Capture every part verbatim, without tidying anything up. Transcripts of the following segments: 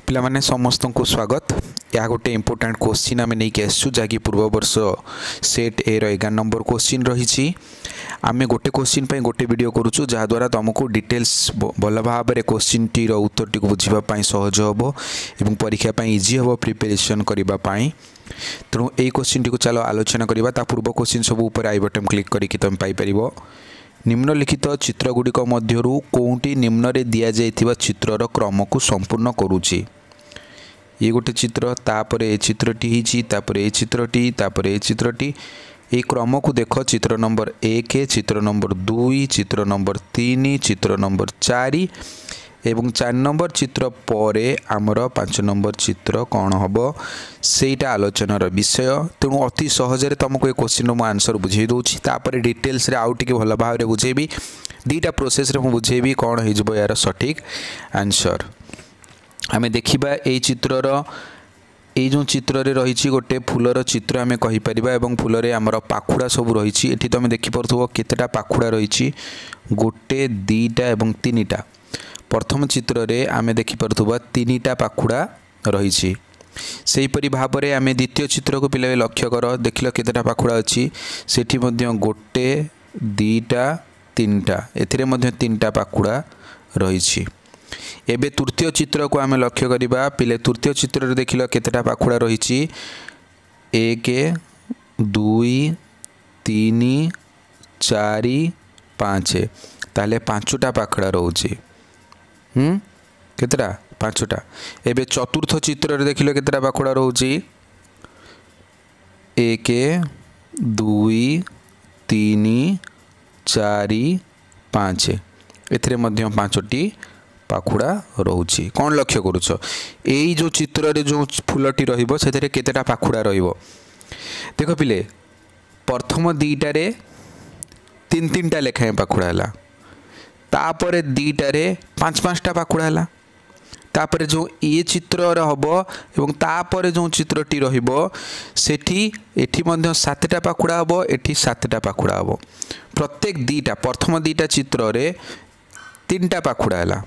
पिला माने समस्त को स्वागत। या गोटे इम्पोर्टाट क्वेश्चन आम नहीं आसचु जहाँकि पूर्व वर्ष सेट ए एगार नंबर क्वेश्चन रही। आम गोटे क्वेश्चन पे गोटे वीडियो करुचु जहाद्वारा तुमको डिटेल्स भल भाव में क्वेश्चन टी उत्तर टी बुझापी सहज हम और परीक्षा इजी हम प्रिपेरेसन करने। तेणु यही क्वेश्चन टी चलो आलोचना करवा। ता पूर्व क्वेश्चन सब ऊपर आई बटन क्लिक करके तुम पाइपर। निम्नलिखित चित्रगुड़िक मध्यरु कौटी निम्न रे दिया जाइथिबा चित्रर क्रम को संपूर्ण करुची। ये गोटे चित्र तापर ए चित्रटी हिची तापर ए चित्रटी तापर ए चित्रटी ए क्रम को देख। चित्र नंबर एक, चित्र नंबर दुई, चित्र नंबर तीन, चित्र नंबर चार एवं चार नंबर चित्र पर आमर पांच नंबर चित्र कौन हम सेटा आलोचनार विषय। तेणु अति सहजरे तुमको ये क्वेश्चन मु आंसर बुझे दूसरी। तापर डिटेल्स रे आउ टिके भल भाव रे बुझेबी। दीटा प्रोसेस रे मु बुझेबी कौन हो यार सठिक आंसर। आमे देखिबा ए चित्रर ये जो चित्र रे रही गोटे फूलर चित्र आमे कहि परिबा एवं फूल रे आमर पाखुड़ा सब रही। एठी तुम देखि परथुबो केतेटा पाखुड़ा रही, गोटे दीटा एवं तीनटा। प्रथम चित्र रे आमे देखि परथुबा तीनटा पाखुड़ा रही। सेहीपरि भाव में आमे द्वितीय चित्र को पिला लक्ष्य कर। देखिल केतेटा पाखुड़ा अच्छी सेठी मध्य गोटे दीटा तीनटा एथिरे मध्य तीनटा पाखुड़ा रही। एबे तृतीय चित्र को आमे लक्ष्य करिबा। पिले तृतीय चित्र रे देखिल केतेटा पाखुड़ा रही, एक दुई तीन चार पाँच ताले पांचटा पाखुड़ा रोचे। हम्म केतेटा पांचटा। एबे चतुर्थ चित्र रे देखिल केतेटा पाखुड़ा रोचे, एक दुई तीन चार पाँच एथिरे मध्य पांचटी पाखुड़ा रोचे। कौन लक्ष्य करुछ यही जो चित्र रे जो फूलटी रहिबो सेथिरे केतेटा पाखुड़ा रहिबो। देख पिले प्रथम दीटा रे तीन तीनटा लेखाएं पाखुड़ा हला, तापर दीटा रे पांच पांचटा पाखुड़ा हला, तापर जो ये चित्र हबो एवं तापर जो चित्रटी रहिबो सेठी एठी मध्य सातटा पाखुड़ा हबो, एठी सातटा पाखुड़ा हबो। प्रत्येक दीटा प्रथम दीटा चित्र रे तीनटा पाखुड़ा हला,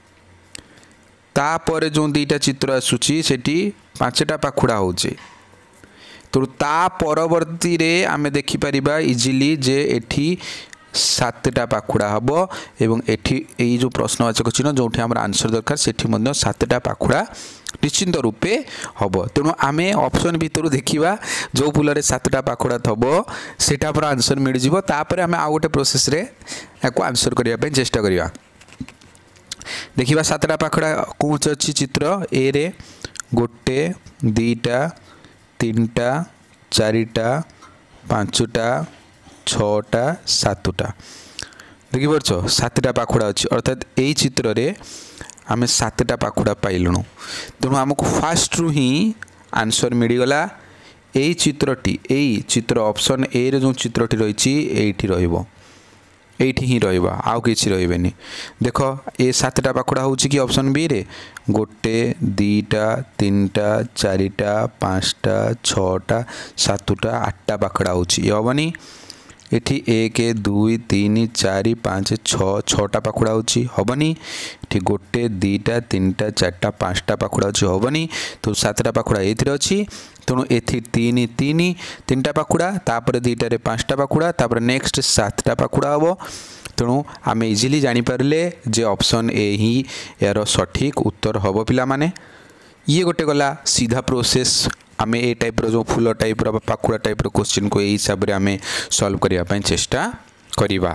तापर जो दीटा चित्र आसुची सेठी पांचटा पाखुड़ा होचे। तो ता परवर्ती रे आमे देखि परिबा इजिली जे एठी सातटा पाखुड़ा हबो एवं एठी एई जो प्रश्नवाचक चिन्ह जोठी हमर आंसर दरकार सेठी मध्य सातटा पाखुड़ा निश्चिंत रूपे हबो। तेणु आमे ऑप्शन भितर देखिबा जो फूल रे सातटा पाखुड़ा थबो सेटा पर आंसर मिल जिवो। तापर आमे आ गोटे प्रोसेस रे एको आंसर करिया पे चेष्टा करिया। देखिबा सातटा पाखुड़ा कौन अच्छी चित्र ए रे गोटे दीटा तीनटा चारिटा पांचटा छटा सातटा। देखि परछ सातटा पाखुड़ा अच्छी अर्थात यही चित्र रे आमे सातटा पाखुड़ा पाइलुणु। तेणु आमको फास्ट रु ही आंसर मिलगला। यही चित्रटी यही चित्र ऑप्शन ए रे जो चित्रटी रही एठी रहिबो, एठी ही रहिबा आउ किछि रहिबेनी। देख ए सातटा पाखुड़ा होछि कि ऑप्शन बी रे गोटे दीटा तीनटा चारिटा पांचटा छटा सातटा आठटा पाखुड़ा होछि। ये हबनी एठी एक दुई तीन चार पाँच छः छटा पाखुड़ा होछि हबनी। एठी गोटे दीटा तीनटा चारटा पांचटा पाखुड़ा होछि हबनी। तो सातटा पाखुड़ा एथिरे अछि। तेणु एथि तीन तीन तीनटा पाखुड़ा तापर दीटा रे पांचटा पाखुड़ा तापर नेक्स्ट सातटा पाखुड़ा हबो। तेणु आम इजिली जानी पारले जे ऑप्शन ए ही यार सठिक उत्तर हबो। पिला माने ये गोटे गला सीधा प्रोसेस। आम ए टाइप रो जो फूल टाइप रो पाखुड़ा टाइप रो क्वेश्चन को यही हिसाब रे आम सॉल्व करिया पय चेष्टा करिबा।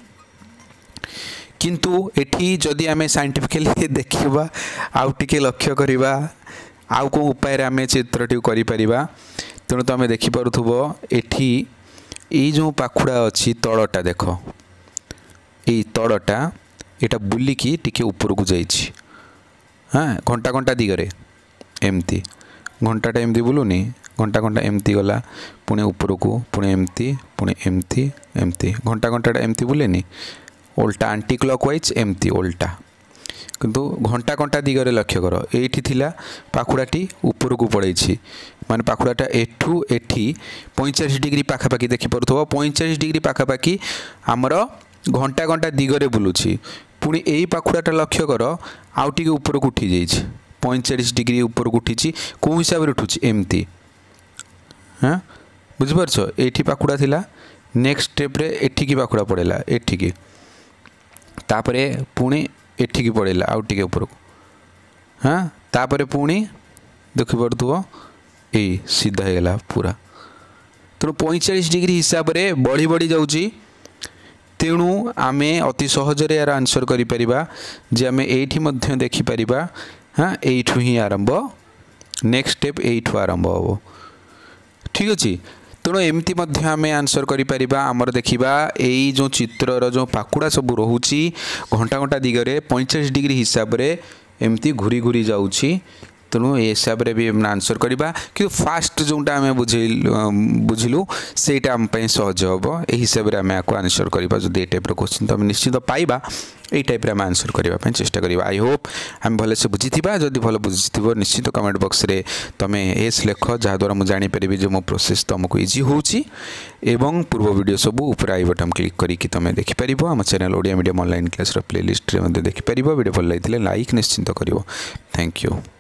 किंतु एठी जदि आम साइंटिफिकली देखिबा आउ टिके लक्ष्य करिबा आउ को उपाय रे आम चित्रटी करि परिबा। तेणु तो आम देखि पारुथबो एठी ए जो पाखुड़ा अच्छी तळटा देख ये तळटा एटा बुलिकी टिके ऊपर को जाइछि। हाँ घंटा घंटा दिगरे एमती घंटाटा एमती बुलूनी घंटा घंटा एमती गला पुणे ऊपर को पुणे एमती पुणे एमती एमती घंटा घंटाटा एमती बुलेनी ओल्टा आंटी क्लॉकवाइज एमती ओल्टा। किंतु घंटा घंटा दिगरे लक्ष्य कर एठी थिला पाखुड़ाटी ऊपर को पड़ेछि माने पाखुड़ाटा एठू एठी पैंतालीस डिग्री पाखापाखि देखि पड़ुथबो। पैंतालीस डिग्री पाखापाखि आमर घंटा घंटा दिगरे बुलुछि। पुणी यही पाखुड़ाटा लक्ष्य कर आउ टिके ऊपर को उठी जाइछि पैंतालीस डिग्री ऊपर को उठी कौ हिसाब से उठुची एमती हाँ बुझिपारछ एठी पाखुड़ा थिला नेक्स्ट स्टेप रे एठी पाखुड़ा पड़ेला एठी तापरे पुणी एठी पड़ेला आउ टिके ऊपर को हाँ तापरे पुणी देखि पड़ुथबो ए सीधा हेला पूरा तेणु पैंतालीस डिग्री हिसाब रे बढ़ी बढ़ी जाउची तेणु आमे अति सहजरे यार आंसर करि परिबा जे आमे एठी मध्य देखि परिबा हाँ एठू ही आरंभ नेक्स्ट स्टेप एठू आरंभ हो ठीक अछि तेणु एमती मध्य आमे आंसर करि परिबा हमर देखिबा एई जो चित्रर जो पाकुड़ा सब रहुची घंटा घंटा दिगरे पैंतालीस डिग्री हिसाब रे एमती घुरी घुरी जाउची तेणु ए हिसाब रे भी आंसर करवा कि फास्ट जोटा आम बुझे बुझिलु सेटा आम सहज हम ए हिसाब रे आम आपको आंसर करवा जो ए टाइप क्वेश्चन तो आम निश्चित पाइबा यही टाइप आम आंसर करने चेष्टा करवा आई होप आम भले से बुझी जदि भल बुझी निश्चित कमेंट बॉक्स रे तुम एस लेख जहाँद्वारा मुझे जानीपरि जो मो प्रोसेस तुमको इजी होची एवं पूर्व वीडियो सब ऊपर आई बटन क्लिक करके तुम देखिपर आम channel Odia medium online class playlist रे देखिपर वीडियो भल लगी लाइक निश्चिंत कर थैंक यू।